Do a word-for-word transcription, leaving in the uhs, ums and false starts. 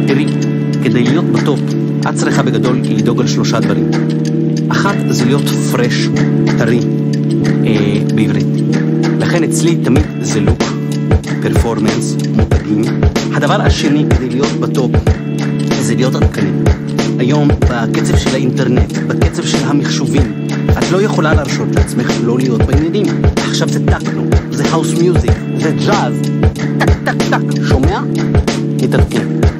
תראי, כדי להיות בטופ, את צריכה בגדול לדאוג על שלושה דברים. אחת זה להיות פרש, טרי, אה, בעברית. לכן אצלי תמיד זה לוק, פרפורמנס, מותגים. הדבר השני כדי להיות בטופ זה להיות עדכני. היום בקצב של האינטרנט, בקצב של המחשובים, את לא יכולה להרשות לעצמך לא להיות בעניינים. עכשיו זה טקנו, זה האוס מיוזיק, זה ג'אז, טק טק טק, שומע? נתעדכן.